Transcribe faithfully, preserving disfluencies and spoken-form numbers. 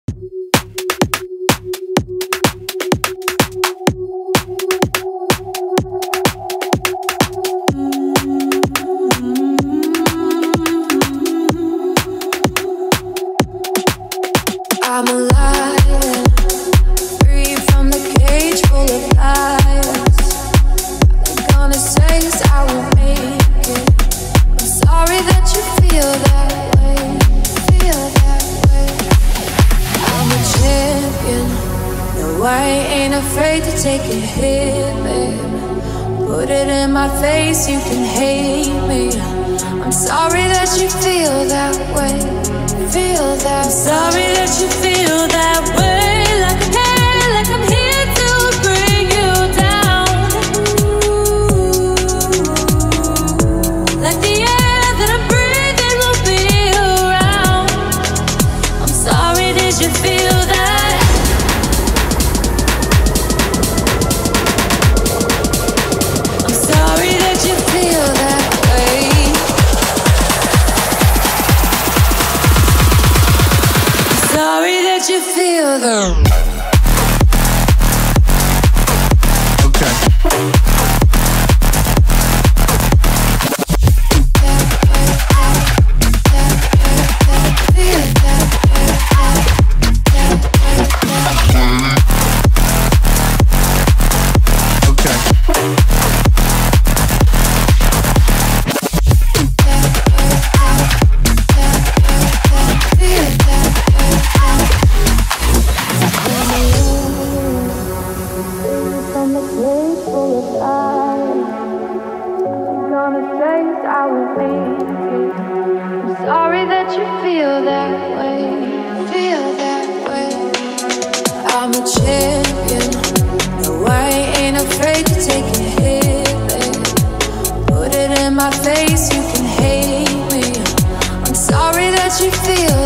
I'm alive, free from the cage full of lies. They're gonna say is I won't make it. I'm sorry that you feel that way, feel that way. I'm a champion, no I ain't afraid to take a hit, babe. Put it in my face, you can hate me. I'm sorry that you feel that way, feel that. I'm sorry that you feel that way, like I care, like I'm here to bring you down. Like the air that I'm breathing will be around. I'm sorry, did you feel that? I'm sorry that you feel that way. Sorry that you feel them. You feel